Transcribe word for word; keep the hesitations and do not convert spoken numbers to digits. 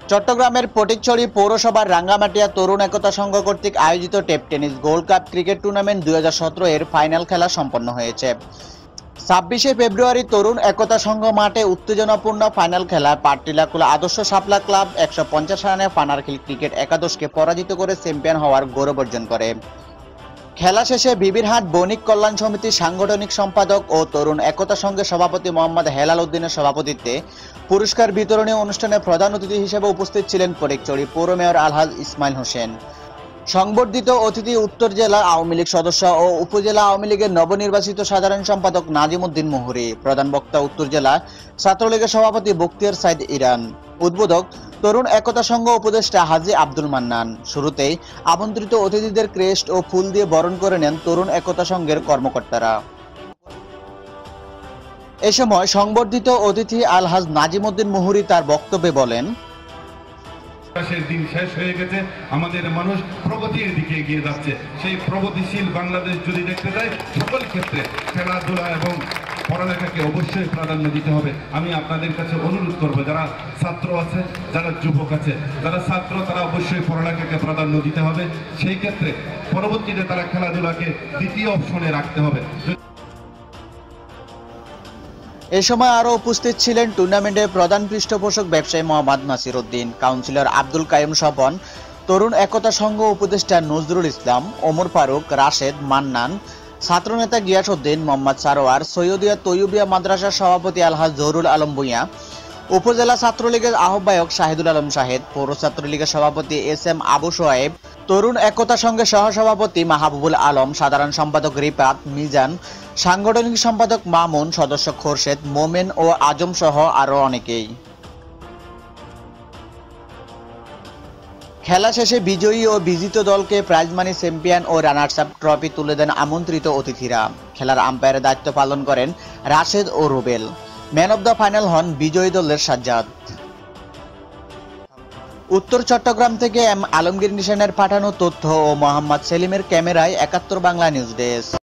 চট্টগ্রামের ফটিকছড়ি পৌরসভার রাঙ্গামাটিয়া তরুণ একতা সংঘ কর্তৃক আয়োজিত tape tennis gold cup cricket tournament দুই হাজার সতেরো এর ফাইনাল খেলা সম্পন্ন হয়েছে। ছাব্বিশে ফেব্রুয়ারি তরুণ একতা সংঘ মাঠে উত্তেজনাপূর্ণ ফাইনাল খেলায় পাটটিলাকুলা আদর্শ শাপলা ক্লাব একশো পঞ্চাশ রানে পানারখিল ক্রিকেট একাদশকে পরাজিত করে চ্যাম্পিয়ন হওয়ার গৌরব অর্জন করে। খেলা শেষে বিবিরহাট বণিক কল্যাণ সমিতির সাংগঠনিক সম্পাদক ও তরুণ একতা সংঘের সভাপতি মোহাম্মদ হেলাল উদ্দিনের সভাপতিত্বে পুরস্কার বিতরণী অনুষ্ঠানে প্রধান অতিথি হিসেবে উপস্থিত ছিলেন ফটিকছড়ি পৌর মেয়র আলহাজ ইসমাইল হোসেন। সংবর্ধিত অতিথি উত্তর জেলা আওয়ামী লীগ সদস্য ও উপজেলা আওয়ামী লীগের নবনির্বাচিত সাধারণ সম্পাদক নাজিম উদ্দিন মুহুরী। প্রধান বক্তা উত্তর জেলা ছাত্রলীগের সভাপতি বখতিয়ার সাইদ ইরান। উদ্বোধক তরুণ একতা সংঘ উপদেষ্টা হাজী আব্দুল মান্নান। শুরুতেই আমন্ত্রিত অতিথিদের ক্রেস্ট ও ফুল দিয়ে বরণ করে নেন তরুণ একতা সংঘের কর্মকর্তারা। এ সময় সংবর্ধিত অতিথি আলহাজ নাজিম উদ্দিন মুহুরী তার বক্তব্যে বলেন, দিন শেষ হয়ে গেছে, আমাদের মানুষ প্রগতির দিকে এগিয়ে যাচ্ছে। সেই প্রগতিশীল বাংলাদেশ যদি দেখতে চাই, সকল ক্ষেত্রে খেলাধুলা এবং পড়ালেখাকে অবশ্যই প্রাধান্য দিতে হবে। আমি আপনাদের কাছে অনুরোধ করব, যারা ছাত্র আছে, যারা যুবক আছে, যারা ছাত্র তারা অবশ্যই পড়ালেখাকে প্রাধান্য দিতে হবে। সেই ক্ষেত্রে পরবর্তীতে তারা খেলাধুলাকে দ্বিতীয় অপশনে রাখতে হবে। এ সময় আরো উপস্থিত ছিলেন টুর্নামেন্টের প্রধান পৃষ্ঠপোষক ব্যবসায়ী মোহাম্মদ নাসির উদ্দিন, কাউন্সিলর আব্দুল কাইম স্বপন, তরুণ একতা সংঘ উপদেষ্টা নজরুল ইসলাম, ওমর ফারুক, রাশেদ, মান্নান, ছাত্রনেতা গিয়াস উদ্দিন, মোহাম্মদ সারোয়ার, সৈয়দিয়া তৈয়বিয়া মাদ্রাসার সভাপতি আলহাজ জহুরুল আলম ভূঁইয়া, উপজেলা ছাত্রলীগের আহ্বায়ক শাহিদুল আলম শাহেদ, পৌর ছাত্রলীগের সভাপতি এস এম আবু সোহাইব, তরুণ একতা সংঘের সহসভাপতি মাহবুবুল আলম, সাধারণ সম্পাদক রিপাত, মিজান, সাংগঠনিক সম্পাদক মামুন, সদস্য খোরশেদ, মোমেন ও আজম সহ আরো অনেকেই। খেলা শেষে বিজয়ী ও বিজিত দলকে প্রাইজ মানি, চ্যাম্পিয়ন ও রানার্স আপ ট্রফি তুলে দেন আমন্ত্রিত অতিথিরা। খেলার আম্পায়ারের দায়িত্ব পালন করেন রাশেদ ও Rubel. Man of the final হন বিজয়ী দলের সাজ্জাদ। উত্তর চট্টগ্রাম থেকে এম আলমগীর নিশানের পাঠানো তথ্য ও মোহাম্মদ সেলিমের ক্যামেরায় একাত্তর বাংলা নিউজ ডেস্ক।